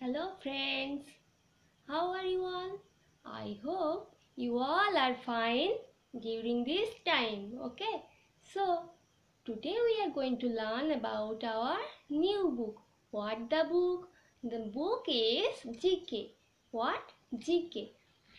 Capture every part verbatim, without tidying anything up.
Hello friends, how are you all? I hope you all are fine during this time, okay? So, today we are going to learn about our new book. What the book? The book is G K. What? G K.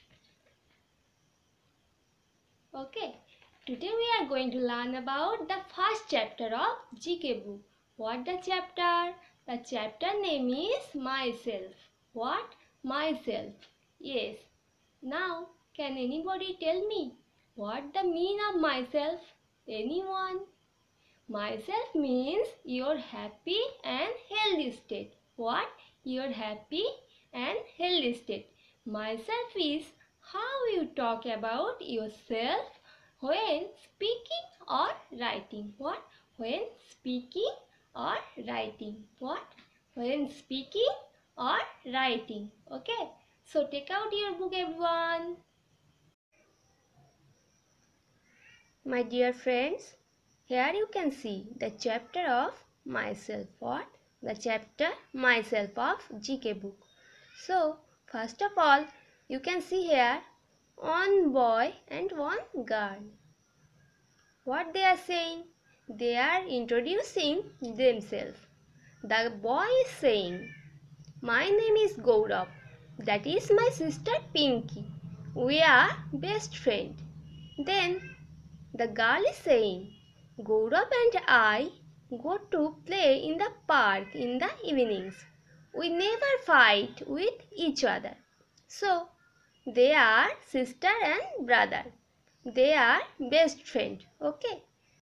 Okay, today we are going to learn about the first chapter of G K book. What the chapter? The chapter name is Myself. What? Myself. Yes. Now, can anybody tell me what the mean of myself? Anyone? Myself means your happy and healthy state. What? Your happy and healthy state. Myself is how you talk about yourself when speaking or writing. What? When speaking or writing. What? When speaking or writing. Okay. So take out your book, everyone. My dear friends, here you can see the chapter of myself. What? The chapter myself of G K book. So, first of all, you can see here one boy and one girl. What they are saying? They are introducing themselves. The boy is saying, "My name is Gaurav. That is my sister Pinky. We are best friends." Then the girl is saying, "Gaurav and I go to play in the park in the evenings. We never fight with each other." So, they are sister and brother. They are best friend. Okay.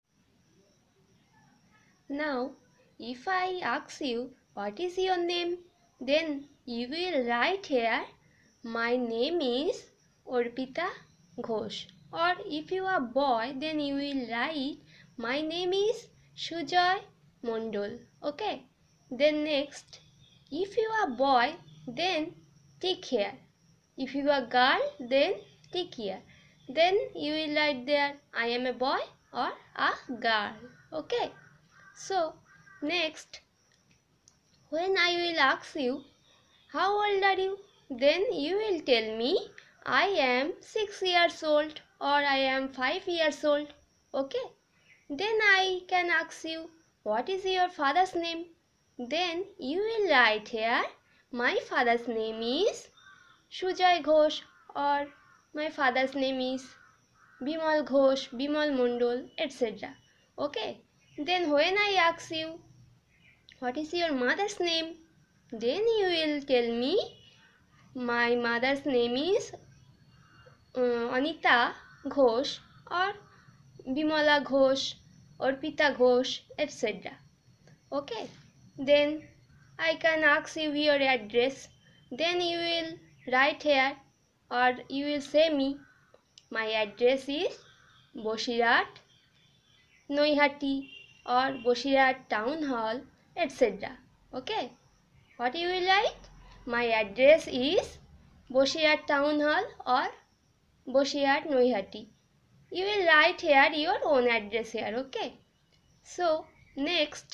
Now, if I ask you, what is your name? Then you will write here, "My name is Orpita Ghosh." Or if you are boy, then you will write, "My name is Sujoy Mondol." Okay. Then next, if you are boy, then tick here. If you are girl, then tick here. Then you will write there, "I am a boy" or a girl. Okay. So, next, when I will ask you, "How old are you?" then you will tell me, "I am six years old" or "I am five years old." Okay. Then I can ask you, "What is your father's name?" Then you will write here, "My father's name is Sujoy Ghosh" or "My father's name is Bimal Ghosh, Bimal Mondol," et cetera. Okay. Then when I ask you, "What is your mother's name?" then you will tell me, "My mother's name is uh, Anita Ghosh or Bimala Ghosh or Pita Ghosh," et cetera. Okay. Then I can ask you your address. Then you will write here or you will say me, "My address is Boshirat, Noihati or Boshirat Town Hall," et cetera. Okay. What you will write? "My address is Boshirat Town Hall or Boshirat Noihati." You will write here your own address here. Okay. So next,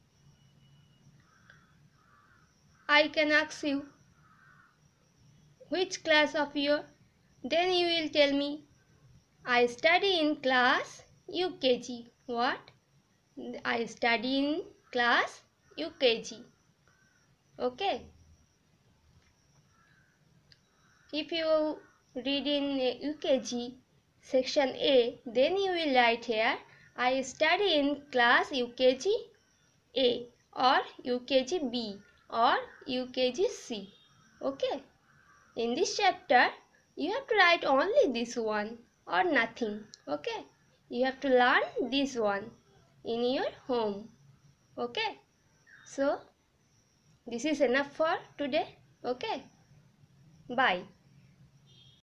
I can ask you, "Which class of your?" Then you will tell me, "I study in class U K G." What? I study in class U K G. Okay. If you read in U K G section A, then you will write here, "I study in class U K G A or U K G B or U K G C." Okay. In this chapter, you have to write only this one or nothing. Okay. You have to learn this one in your home. Okay. So, this is enough for today. Okay. Bye.